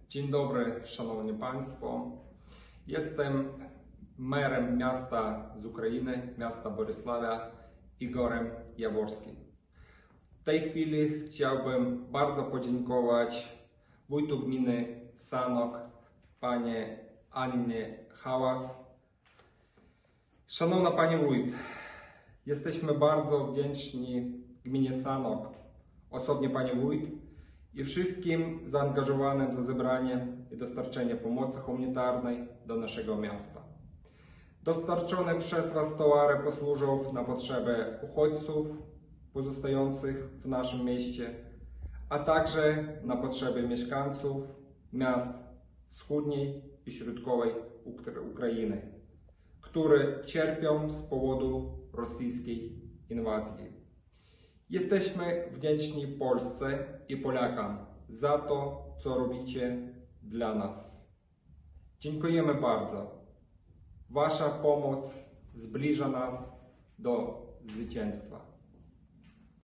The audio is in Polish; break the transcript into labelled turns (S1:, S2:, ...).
S1: Dzień dobry, Szanowni Państwo. Jestem merem miasta z Ukrainy, miasta Borysławia, Igorem Jaworskim. W tej chwili chciałbym bardzo podziękować wójtu gminy Sanok, pani Annie Hałas. Szanowna Pani Wójt, jesteśmy bardzo wdzięczni gminie Sanok, osobnie Pani Wójt i wszystkim zaangażowanym za zebranie i dostarczenie pomocy humanitarnej do naszego miasta. Dostarczone przez Was towary posłużą na potrzeby uchodźców pozostających w naszym mieście, a także na potrzeby mieszkańców miast wschodniej i środkowej Ukrainy, które cierpią z powodu rosyjskiej inwazji. Jesteśmy wdzięczni Polsce i Polakom za to, co robicie dla nas. Dziękujemy bardzo. Wasza pomoc zbliża nas do zwycięstwa.